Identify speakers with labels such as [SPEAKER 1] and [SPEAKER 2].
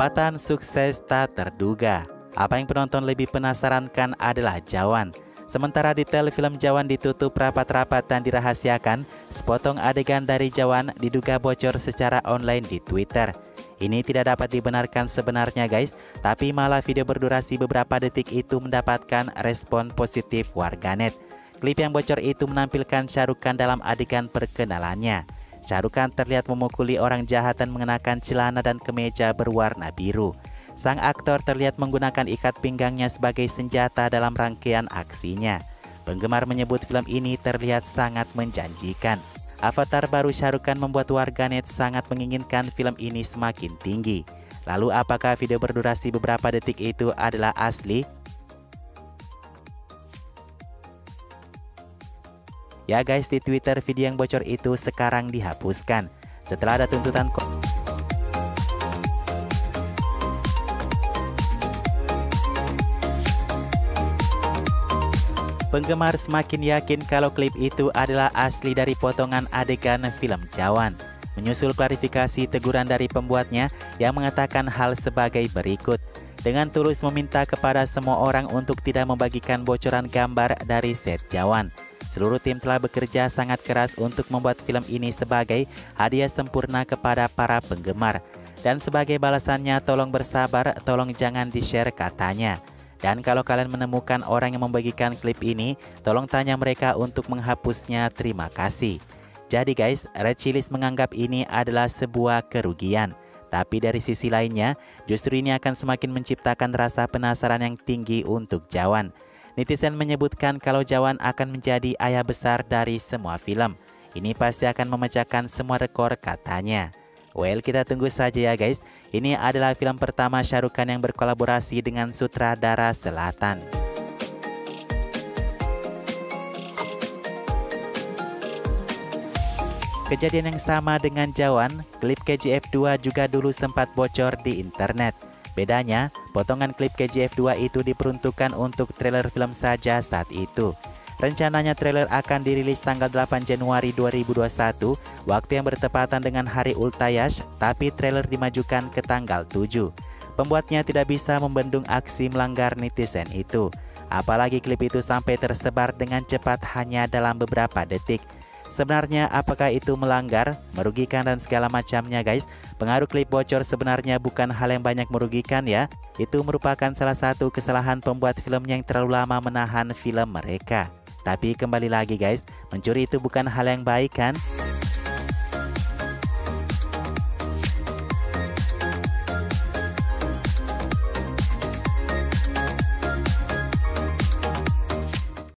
[SPEAKER 1] Lompatan sukses tak terduga. Apa yang penonton lebih penasarankan adalah Jawan. Sementara detail film Jawan ditutup rapat-rapat dan dirahasiakan, sepotong adegan dari Jawan diduga bocor secara online di Twitter. Ini tidak dapat dibenarkan sebenarnya guys, tapi malah video berdurasi beberapa detik itu mendapatkan respon positif warganet. Klip yang bocor itu menampilkan Shah Rukh Khan dalam adegan perkenalannya. Shah Rukh Khan terlihat memukuli orang jahat dan mengenakan celana dan kemeja berwarna biru. Sang aktor terlihat menggunakan ikat pinggangnya sebagai senjata dalam rangkaian aksinya. Penggemar menyebut film ini terlihat sangat menjanjikan. Avatar baru Shah Rukh Khan membuat warganet sangat menginginkan film ini semakin tinggi. Lalu apakah video berdurasi beberapa detik itu adalah asli? Ya guys, di Twitter video yang bocor itu sekarang dihapuskan setelah ada tuntutan penggemar semakin yakin kalau klip itu adalah asli dari potongan adegan film Jawan. Menyusul klarifikasi teguran dari pembuatnya yang mengatakan hal sebagai berikut. Dengan tulus meminta kepada semua orang untuk tidak membagikan bocoran gambar dari set Jawan. Seluruh tim telah bekerja sangat keras untuk membuat film ini sebagai hadiah sempurna kepada para penggemar. Dan sebagai balasannya tolong bersabar, tolong jangan di-share katanya. Dan kalau kalian menemukan orang yang membagikan klip ini, tolong tanya mereka untuk menghapusnya, terima kasih. Jadi guys, Red Chillies menganggap ini adalah sebuah kerugian. Tapi dari sisi lainnya, justru ini akan semakin menciptakan rasa penasaran yang tinggi untuk Jawan. Netizen menyebutkan kalau Jawan akan menjadi ayah besar dari semua film. Ini pasti akan memecahkan semua rekor katanya. Well, kita tunggu saja ya guys. Ini adalah film pertama Shah Rukh Khan yang berkolaborasi dengan sutradara selatan. Kejadian yang sama dengan Jawan, klip KGF 2 juga dulu sempat bocor di internet. Bedanya, potongan klip KGF 2 itu diperuntukkan untuk trailer film saja saat itu. Rencananya trailer akan dirilis tanggal 8 Januari 2021, waktu yang bertepatan dengan Hari Ultayash, tapi trailer dimajukan ke tanggal 7. Pembuatnya tidak bisa membendung aksi melanggar netizen itu. Apalagi klip itu sampai tersebar dengan cepat hanya dalam beberapa detik. Sebenarnya apakah itu melanggar, merugikan dan segala macamnya guys? Pengaruh klip bocor sebenarnya bukan hal yang banyak merugikan ya. Itu merupakan salah satu kesalahan pembuat film yang terlalu lama menahan film mereka. Tapi kembali lagi guys, mencuri itu bukan hal yang baik kan?